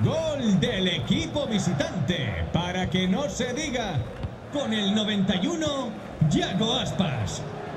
Gol del equipo visitante. Para que no se diga, con el 91, Yago Aspas.